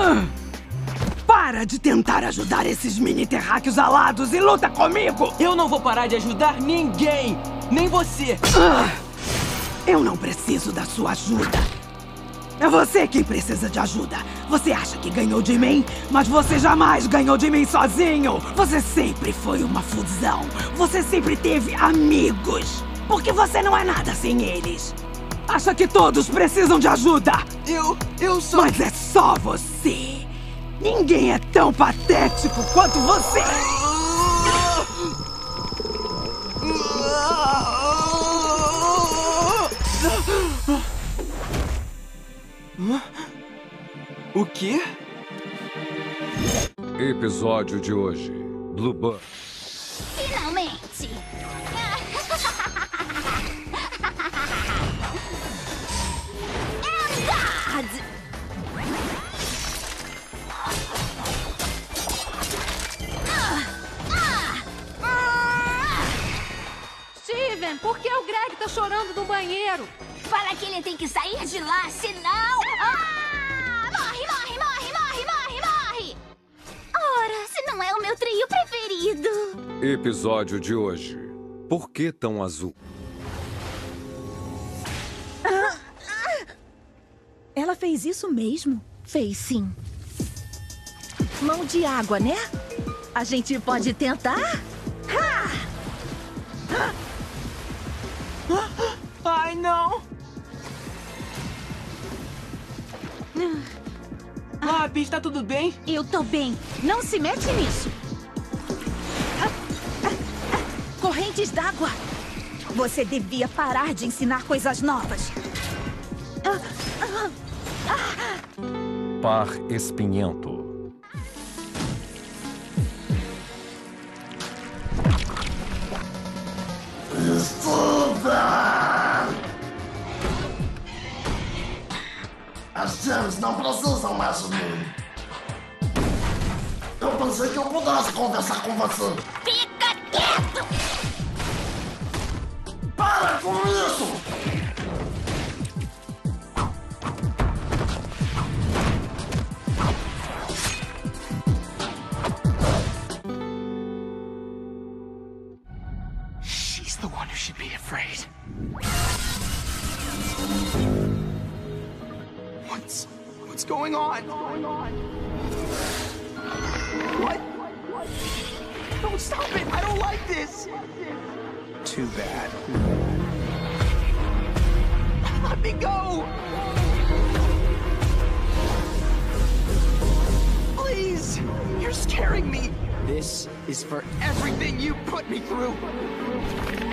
Para de tentar ajudar esses mini terráqueos alados e luta comigo! Eu não vou parar de ajudar ninguém! Nem você! Eu não preciso da sua ajuda. É você quem precisa de ajuda. Você acha que ganhou de mim? Mas você jamais ganhou de mim sozinho. Você sempre foi uma fusão. Você sempre teve amigos. Porque você não é nada sem eles. Acha que todos precisam de ajuda? Eu sou... Mas é só você. Ninguém é tão patético quanto você. O quê? Episódio de hoje: Blue Buff. Finalmente! Eldad! Steven, por que o Greg tá chorando no banheiro? Fala que ele tem que sair de lá, senão... Morre, morre, morre, morre, morre, morre! Ora, se não é o meu trio preferido. Episódio de hoje: Por que tão azul? Ela fez isso mesmo? Fez sim. Mão de água, né? A gente pode tentar? Ai, não! Abby, está tudo bem? Eu tô bem. Não se mete nisso. Correntes d'água! Você devia parar de ensinar coisas novas. Par espinhento. As gems não precisam mais de mim. Eu pensei que eu pudesse conversar com você. Fica quieto! Para com isso! She's the one who should be afraid. What's going on? What? No, stop it! I don't like this! Too bad. Let me go! Please! You're scaring me! This is for everything you put me through!